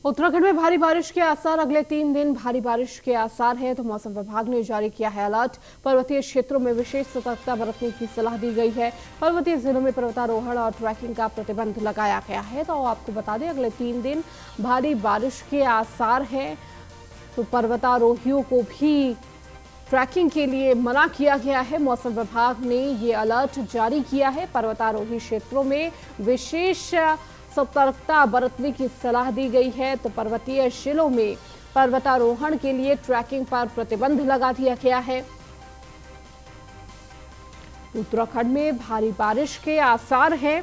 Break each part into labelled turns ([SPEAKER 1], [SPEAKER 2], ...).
[SPEAKER 1] उत्तराखंड में भारी बारिश के आसार, अगले 3 दिन भारी बारिश के आसार है। तो मौसम विभाग ने जारी किया है अलर्ट। पर्वतीय क्षेत्रों में विशेष सतर्कता बरतने की सलाह दी गई है। पर्वतीय जिलों में पर्वतारोहण और ट्रैकिंग का प्रतिबंध लगाया गया है। तो आपको बता दें, अगले 3 दिन भारी बारिश के आसार है। तो पर्वतारोहियों को भी ट्रैकिंग के लिए मना किया गया है। मौसम विभाग ने ये अलर्ट जारी किया है। पर्वतारोही क्षेत्रों में विशेष सतर्कता बरतने की सलाह दी गई है। तो पर्वतीय जिलों में पर्वतारोहण के लिए ट्रैकिंग पर प्रतिबंध लगा दिया गया है। उत्तराखंड में भारी बारिश के आसार हैं।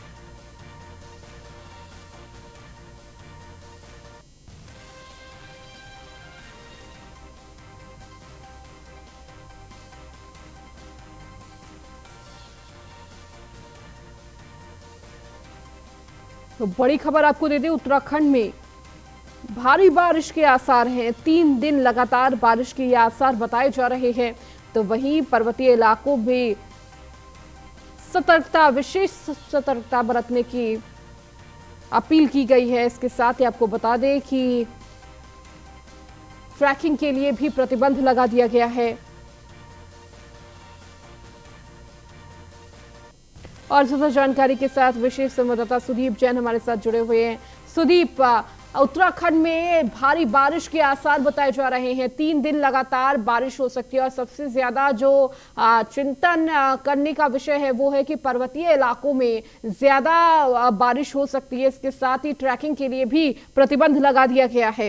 [SPEAKER 1] तो बड़ी खबर आपको दे दें, उत्तराखंड में भारी बारिश के आसार हैं। 3 दिन लगातार बारिश के आसार बताए जा रहे हैं। तो वहीं पर्वतीय इलाकों में विशेष सतर्कता बरतने की अपील की गई है। इसके साथ ही आपको बता दें कि ट्रैकिंग के लिए भी प्रतिबंध लगा दिया गया है। और ज्यादा जानकारी के साथ विशेष संवाददाता सुदीप जैन हमारे साथ जुड़े हुए हैं। सुदीप, उत्तराखंड में भारी बारिश के आसार बताए जा रहे हैं। 3 दिन लगातार बारिश हो सकती है और सबसे ज्यादा जो चिंतन करने का विषय है वो है कि पर्वतीय इलाकों में ज्यादा बारिश हो सकती है। इसके साथ ही ट्रैकिंग के लिए भी प्रतिबंध लगा दिया गया है।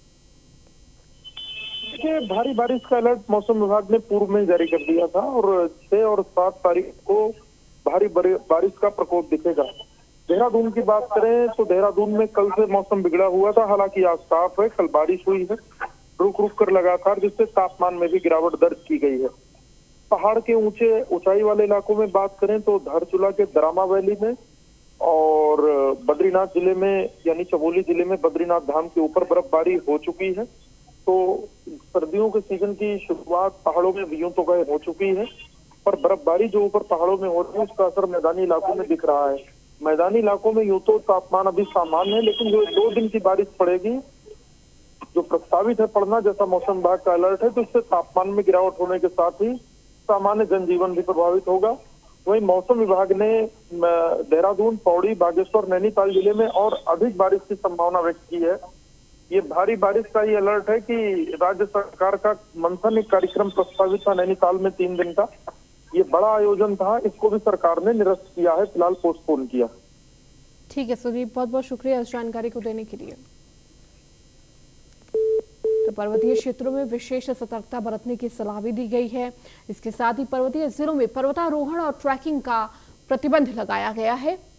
[SPEAKER 2] देखिए, भारी बारिश का अलर्ट मौसम विभाग ने पूर्व में जारी कर दिया था और 6 और 7 तारीख को भारी बारिश का प्रकोप दिखेगा। देहरादून की बात करें तो देहरादून में कल से मौसम बिगड़ा हुआ था, हालांकि आज साफ है। कल बारिश हुई है रुक रुक कर लगातार, जिससे तापमान में भी गिरावट दर्ज की गई है। पहाड़ के ऊंचाई वाले इलाकों में बात करें तो धारचूला के दरामा वैली में और बद्रीनाथ जिले में यानी चमोली जिले में बद्रीनाथ धाम के ऊपर बर्फबारी हो चुकी है। तो सर्दियों के सीजन की शुरुआत पहाड़ों में यूं तो गए हो चुकी है, पर बर्फबारी जो ऊपर पहाड़ों में हो रही है उसका असर मैदानी इलाकों में दिख रहा है। मैदानी इलाकों में यूं तो तापमान अभी सामान्य है, लेकिन जो 2 दिन की बारिश पड़ेगी जो प्रस्तावित है पड़ना, जैसा मौसम विभाग का अलर्ट है, तो इससे तापमान में गिरावट होने के साथ ही सामान्य जनजीवन भी प्रभावित होगा। वहीं मौसम विभाग ने देहरादून, पौड़ी, बागेश्वर, नैनीताल जिले में और अधिक बारिश की संभावना व्यक्त की है। ये भारी बारिश का ये अलर्ट है कि राज्य सरकार का मंथन एक कार्यक्रम प्रस्तावित था नैनीताल में 3 दिन का। ये बड़ा आयोजन था, इसको भी सरकार ने निरस्त किया है, फिलहाल पोस्टपोन किया।
[SPEAKER 1] ठीक है सुदीप, बहुत बहुत शुक्रिया इस जानकारी को देने के लिए। तो पर्वतीय क्षेत्रों में विशेष सतर्कता बरतने की सलाह भी दी गई है। इसके साथ ही पर्वतीय जिलों में पर्वतारोहण और ट्रैकिंग का प्रतिबंध लगाया गया है।